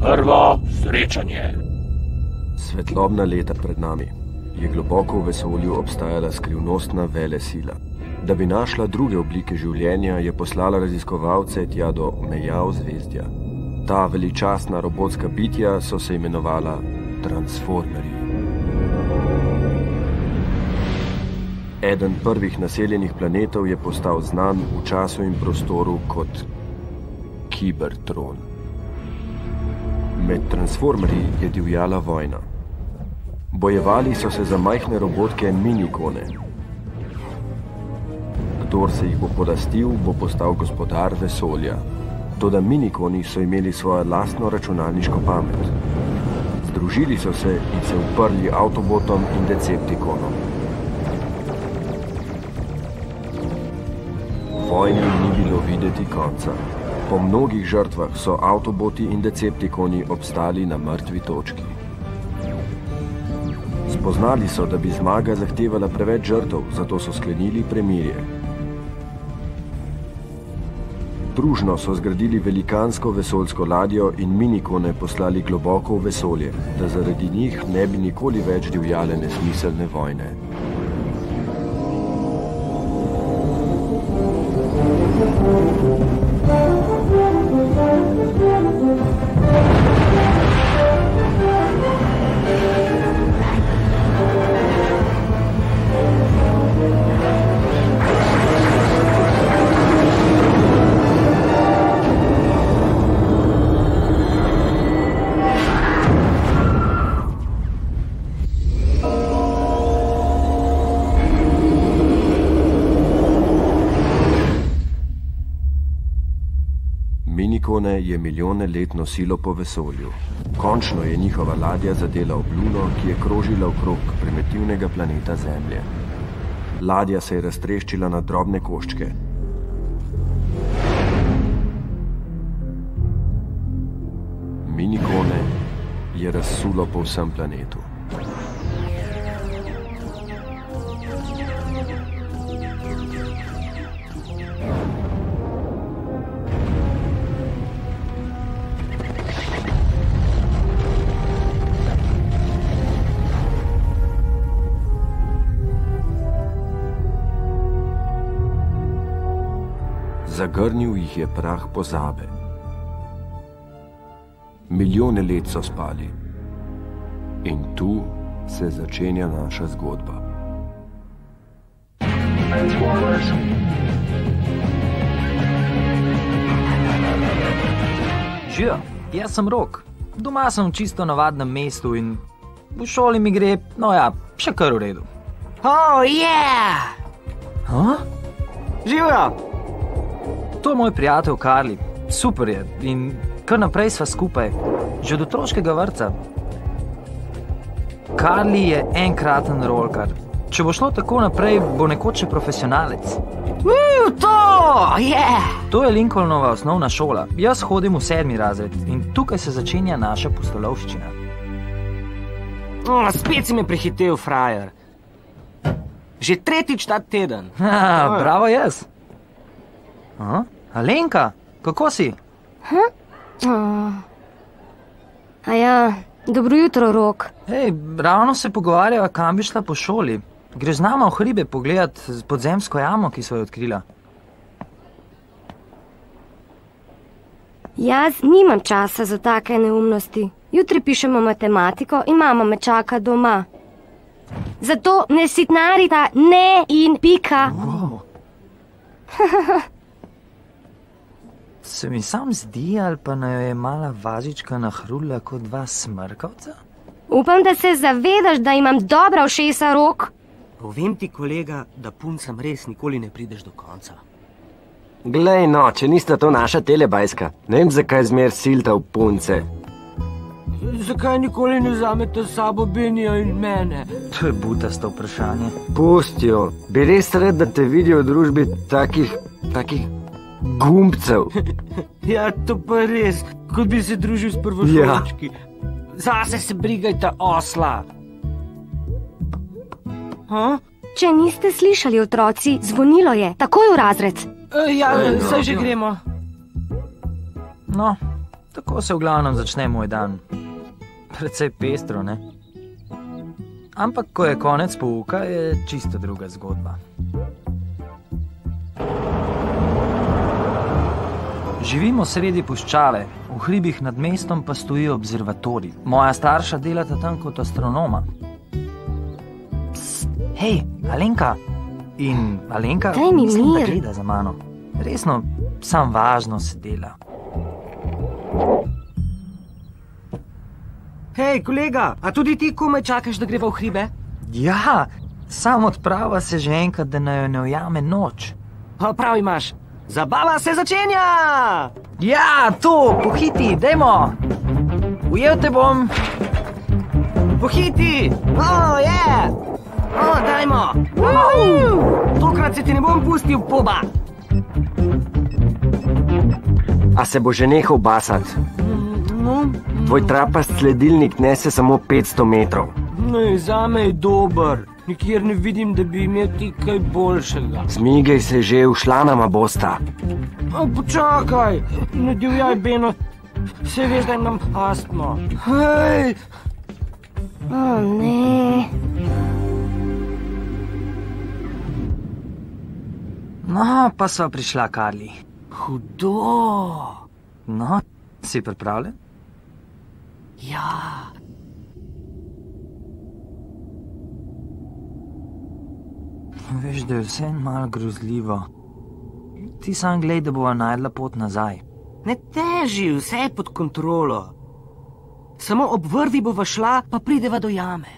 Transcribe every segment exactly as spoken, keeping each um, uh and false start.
Prvo srečanje. Svetlobna leta pred nami je globoko v vesolju obstajala skrivnostna velesila. Da bi našla druge oblike življenja, je poslala raziskovalce tja do meja ozvezdja. Ta veličastna robotska bitja so se imenovala transformerji. Eden prvih naseljenih planetov je postal znan v času in prostoru kot Kibertron. Med transformerji je divjala vojna. Bojevali so se za majhne robotke minikone. Kdor se jih bo podastil, bo postal gospodar vesolja. Toda minikoni so imeli svojo lastno računalniško pamet. Združili so se in se uprli Autobotom in Deceptikonom. Vojni ni bilo videti konca. Po mnogih žrtvah so Autoboti in Deceptikoni obstali na mrtvi točki. Spoznali so, da bi zmaga zahtevala preveč žrtev, zato so sklenili premirje. Družno so zgradili velikansko vesoljsko ladjo in minikone poslali globoko v vesolje, da zaradi njih ne bi nikoli več divjale nesmiselne vojne. Minikone je milijone let nosilo po vesolju. Končno je njihova ladja zadela ob luno, ki je krožila okrog primitivnega planeta Zemlje. Ladja se je raztreščila na drobne koščke. Minikone je razsulo po vsem planetu. Zagrnil jih je prah pozabe. Milijone let so spali. In tu se začenja naša zgodba. Živijo, jaz sem Rok. Doma sem v čisto navadnem mestu in v šoli mi gre, no ja, še kar v redu. Oh, yeah! Ha? Živijo! To je moj prijatelj Karli. Super je in kar naprej sva skupaj. Že od otroškega vrtca. Karli je enkraten rolkar. Če bo šlo tako naprej, bo nekoč še profesionalec. Uh, to! Yeah! To je Lincolnova osnovna šola. Jaz hodim v sedmi razred in tukaj se začenja naša pustolovščina. Oh, spet si me prehitel, frajer. Že tretjič ta teden. Ha, bravo jaz. Aha. Alenka, kako si? Hm? Oh. A ja, dobro jutro, Rok. Hej, ravno se pogovarjava, kam bi šla po šoli. Greš z nama v hribe pogledat podzemsko jamo, ki so jo odkrila. Jaz nimam časa za take neumnosti. Jutri pišemo matematiko in mama me čaka doma. Zato ne sitnarita ne in pika. Wow. Se mi sam zdi, ali pa naj jo je mala vazička nahrula kot dva smrkavca? Upam, da se zavedaš, da imam dobra ušesa, Rok. Povem ti, kolega, da puncam res nikoli ne prideš do konca. Glej no, če nista to naša telebajska, ne vem, zakaj zmer silta v punce. Zakaj nikoli ne vzamete s sabo Benija in mene? To je butasto vprašanje. Pustijo, bi res rad, da te vidijo v družbi takih, takih gumbcev. Ja, to pa res, kot bi se družil s prvošolčki. Ja. Zase se brigajte, osla. Ha? Če niste slišali, otroci, zvonilo je, takoj v razred. E, ja, saj že gremo. No, Tako se v glavnem začne moj dan. Precej pestro, ne? Ampak, ko je konec pouka, je čisto druga zgodba. Živimo sredi puščave, v hribih nad mestom pa stoji observatorij. Moja starša delata tam kot astronoma. Psst, hej, Alenka! In Alenka, Daj mi mislim, da mir. gleda za mano. Resno, sam važno se dela. Hej, kolega, a tudi ti komaj čakaš, da greva v hribe? Ja, sam odprava se že enkrat, da naj jo ne ujame noč. A, prav imaš. Zabava se začenja! Ja, to, pohiti, dajmo! Ujel te bom! Pohiti! O, je! O, dajmo! Uhu! Tokrat se ti ne bom pustil poba! A se bo že nehal basat? No, Tvoj trapast sledilnik nese samo petsto metrov. ne, zame je dober. Nikjer ne vidim, da bi imel ti kaj boljšega. Zmigaj se že, ušla nama bosta. A, počakaj, ne divjaj, Beno. Vse veš, da imam astmo. Hej! O, ne. No, pa sva prišla, Karli. Hudo! No, si pripravljen? Ja. Veš, da je vse malo grozljivo. Ti sam glej, da bova najdla pot nazaj. Ne teži, vse je pod kontrolo. Samo ob vrvi bova šla, pa prideva do jame.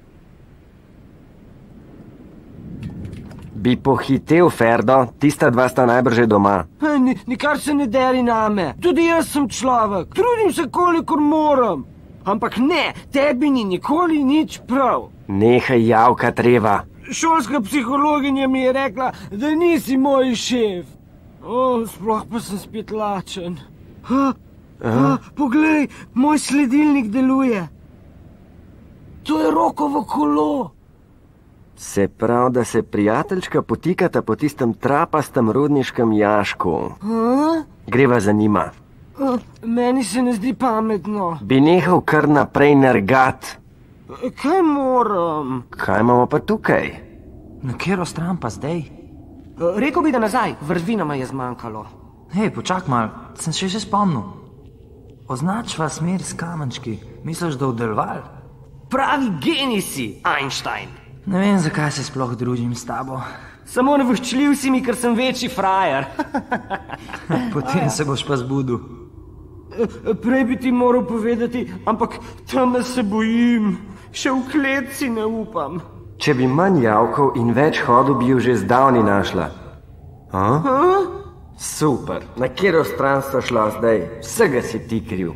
Bi pohitev, Ferdo, tista dva sta najbrž že doma. Hej, ni, nikar se ne deri name. Tudi jaz sem človek. Trudim se, kolikor moram. Ampak ne, tebi ni nikoli nič prav. Nehaj javka treba. Šolska psihologinja mi je rekla, da nisi moj šef. O, sploh pa sem spet lačen. Ha, ha, poglej, moj sledilnik deluje. To je Rokovo kolo. Se pravi, da se prijateljčka potikata po tistem trapastem rudniškem jašku. Ha? Greva za njima. A, meni se ne zdi pametno. Bi nehal kar naprej nergat. Kaj moram? Kaj imamo pa tukaj? Na katero stran pa zdaj? Rekel bi, da nazaj, vrvi nama je zmanjkalo. Hej, počak mal, sem še že spomnil. Označva smer s kamenčki. Misliš, da v Delval? Pravi genij si, Einstein. Ne vem, zakaj se sploh družim s tabo. Samo nevoščljiv si mi, ker sem večji frajer. Potem se boš pa zbudil. Prej bi ti moral povedati, ampak tam se bojim. Še v kletci ne upam. Če bi manj javkov in več hodov, bi jo že zdavni našla. A? Super, na katero stran sta šla zdaj? Vsega si ti kriv.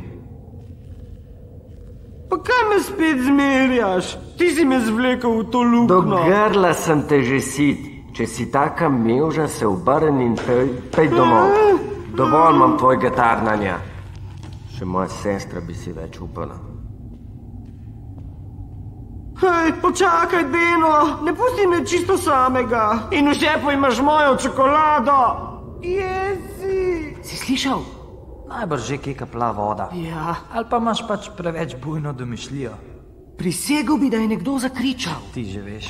Pa kaj me spet zmerjaš? Ti si me zvlekel v to Do luknjo. grla sem te že sit. Če si taka mevža, se obrni in pej, pej domov. Dovolj imam tvojega tarnanja. Še moja sestra bi si več upala. Hej, počakaj, Beno, ne pusti me čisto samega. In v žepu imaš mojo čokolado. Jezi. Si slišal? Najbrž že kje kapla voda. Ja. Ali pa imaš pač preveč bujno domišljijo. Prisegel bi, da je nekdo zakričal. Ti že veš.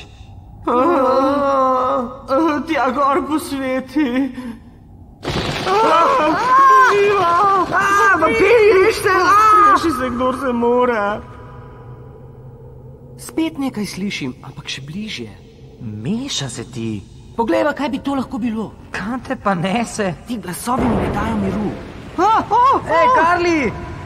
Tja gor po sveti. Živa! Vampiri, rešte! Reši se, kdor se mora. Spet nekaj slišim, ampak še bližje. Meša se ti. Poglejva, kaj bi to lahko bilo. Kam te pa nese? Ti glasovi mi ne dajo miru. Ej, Karli!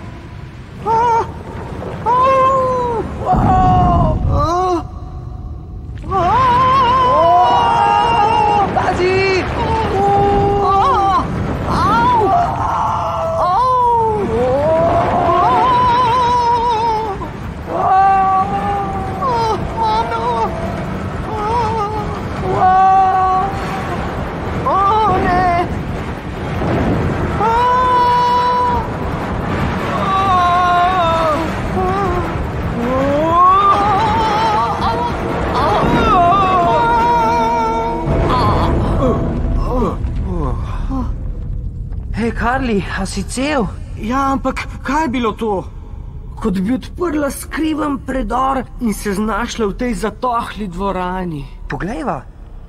Pazi! Karli, a si cel? Ja, ampak kaj je bilo to? Kot bi odprla skriven predor in se znašla v tej zatohli dvorani. Poglejva.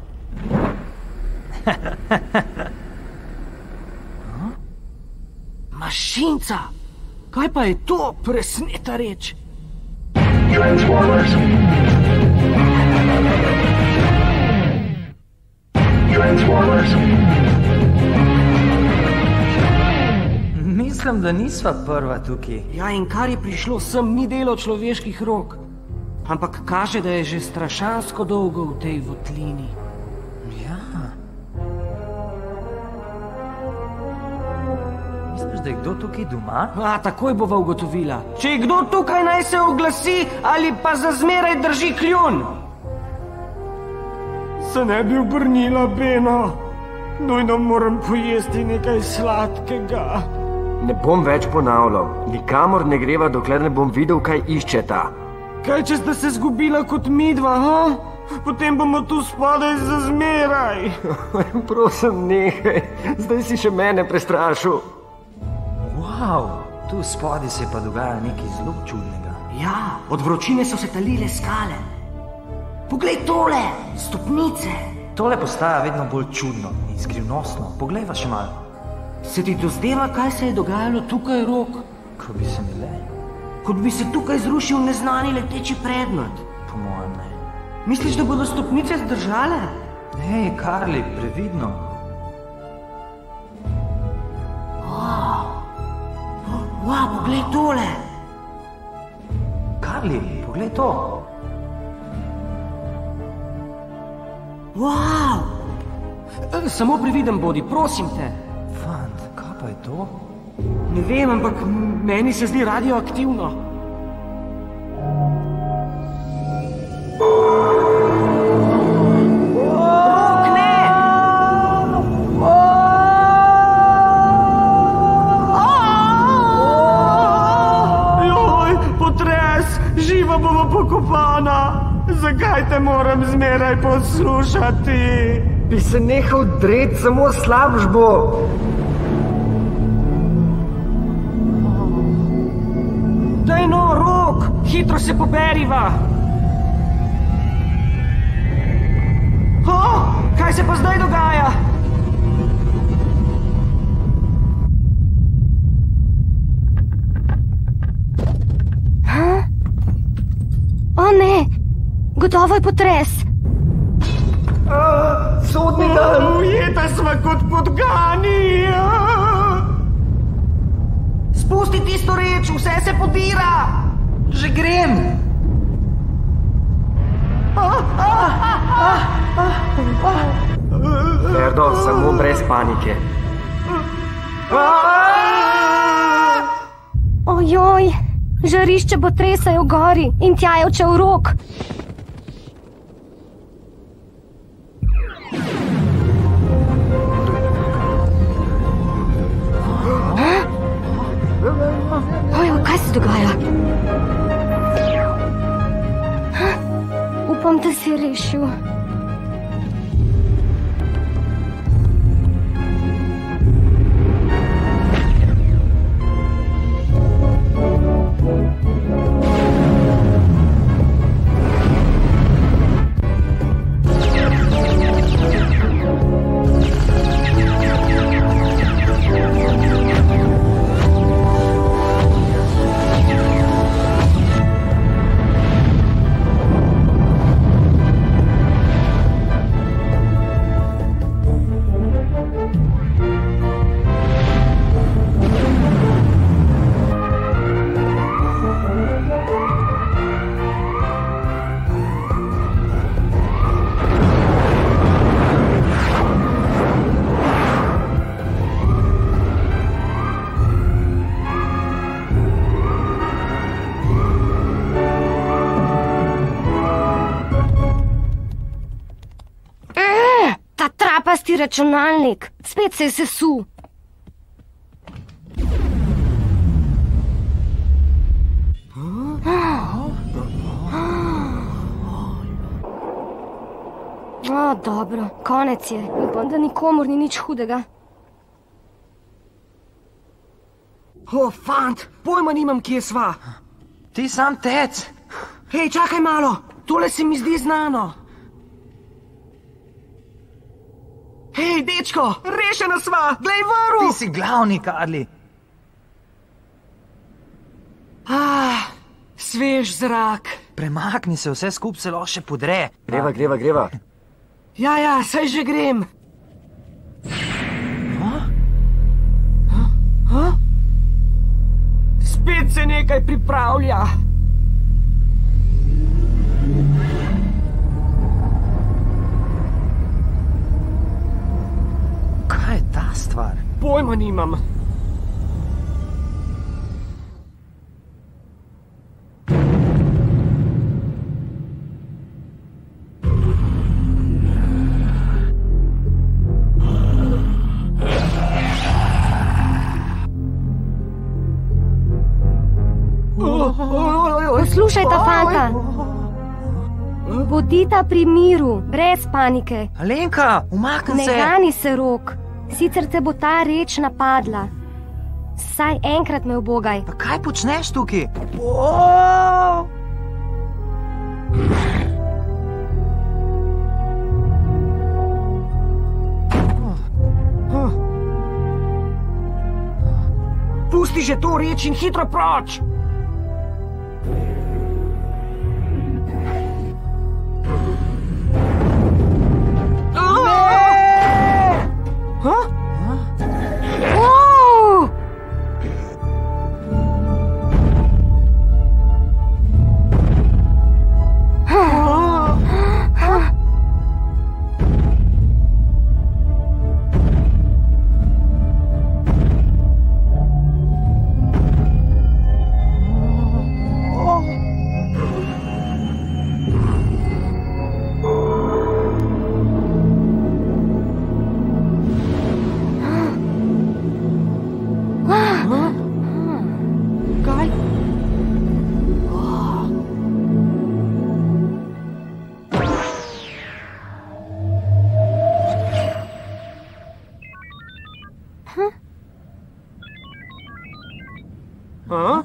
Mašinca! Kaj pa je to, presneta reč? Transformers. Transformers. Mislim, da nisva prva tukaj. Ja, in kar je prišlo sem, ni delo človeških rok. Ampak kaže, da je že strašansko dolgo v tej votlini. Ja. Misliš, da je kdo tukaj doma? A, takoj bova ugotovila. Če je kdo tukaj, naj se oglasi ali pa za zmeraj drži kljun. Se ne bi obrnila, Beno. Nujno moram pojesti nekaj sladkega. Ne bom več ponavljal. Nikamor ne greva, dokler ne bom videl, kaj iščeta. Kaj, če sta se zgubila kot midva, ha? Potem bomo tu spodaj za zmeraj. Prosim, nehaj. Zdaj si še mene prestrašil. Wow, tu spodaj se pa dogaja nekaj zelo čudnega. Ja, od vročine so se talile skale. Poglej tole, stopnice. Tole postaja vedno bolj čudno in skrivnostno. Poglejva še malo. Se ti dozdeva, kaj se je dogajalo tukaj, Rok? Ko bi se mi le? Kot bi se tukaj zrušil neznani leteči predmet. Po mojem ne. Misliš, da bodo stopnice zdržale? Hej, Karli, previdno. Wow, wow, poglej tole. Karli, poglej to. Wow! Samo previden bodi, prosim te. Fant, kaj pa je to? Ne vem, ampak meni se zdi radioaktivno. Rok, ne! Joj, potres! Živa bova pokopana! Zakaj te moram zmeraj poslušati? Bi se nehal dret, samo slabš bo. Daj no, Rok, hitro se poberiva. Oh, kaj se pa zdaj dogaja? Ha? O ne, gotovo je potres. Uh, sodni dan! Ujeta sva kot podgani! Spusti tisto reč, vse se podira! Že grem! Ferdo, samo brez panike. Ojoj, žarišče potresa je v gori in tja je odšel Rok. Kaj se dogaja? Ha? Upam, da si rešil. Trapasti računalnik, spet se je sesul. O, dobro, konec je. Upam, da nikomur ni nič hudega. O, fant, pojma nimam, kje sva. Ti sam tec. Hej, čakaj malo, tole se mi zdi znano. Hej, dečko, rešena sva, glej varu! Ti si glavni, Karli. Ah, svež zrak. Premakni se, vse skup se lahko še podre. Greva, greva, greva. Ja, ja, saj že grem. Spet se nekaj pripravlja. Kaj je ta stvar? Pojma nimam. Poslušajta, fanta. Bodita pri miru, brez panike. Alenka, umakni Ne se. gani se, Rok. Sicer te bo ta reč napadla. Saj enkrat me ubogaj. Pa kaj počneš tukaj? O! Pusti že to reč in hitro proč. Wow! Kaj? A?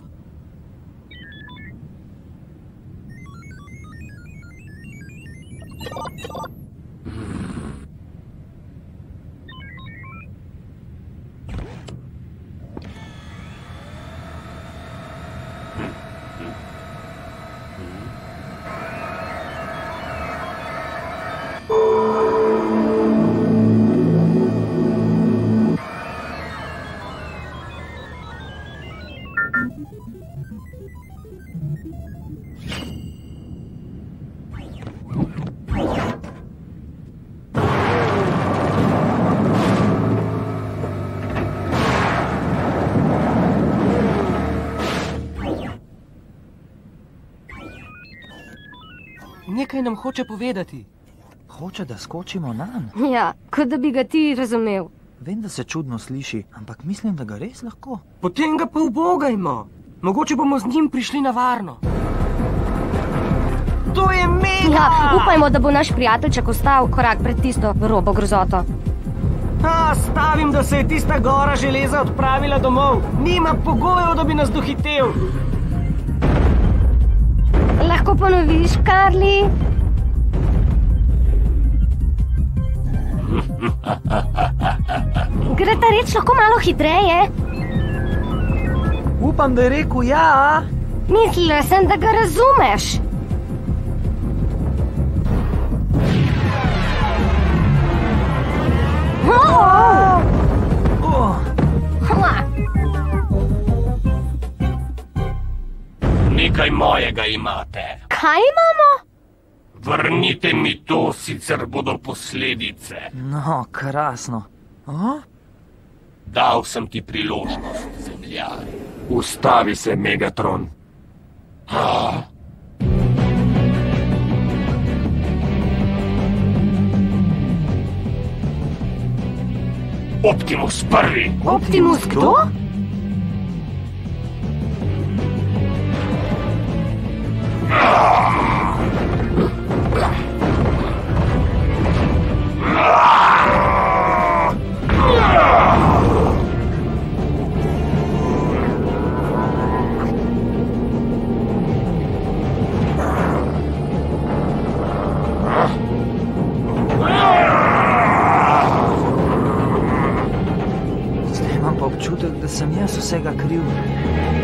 Nekaj nam hoče povedati. Hoče, da skočimo nanj. Ja, kot da bi ga ti razumel. Vem, da se čudno sliši, ampak mislim, da ga res lahko. Potem ga pa ubogajmo. Mogoče bomo z njim prišli na varno. To je mega! Ja, upajmo, da bo naš prijateljček ostal korak pred tisto robo grozoto. Ha, stavim, da se je tista gora železa odpravila domov. Nima pogojev, da bi nas dohitel. Lahko ponoviš, Karli? Gre ta reč lahko malo hitreje? Upam, da je rekel ja. Mislila sem, da ga razumeš. Oh! Oh. Hla. Nekaj mojega imate. Kaj imamo? Vrnite mi to, sicer bodo posledice. No, krasno. O? Dal sem ti priložnost, zemljari. Ustavi se, Megatron. Ah. Optimus prvi. Optimus kdo? vsega kriv.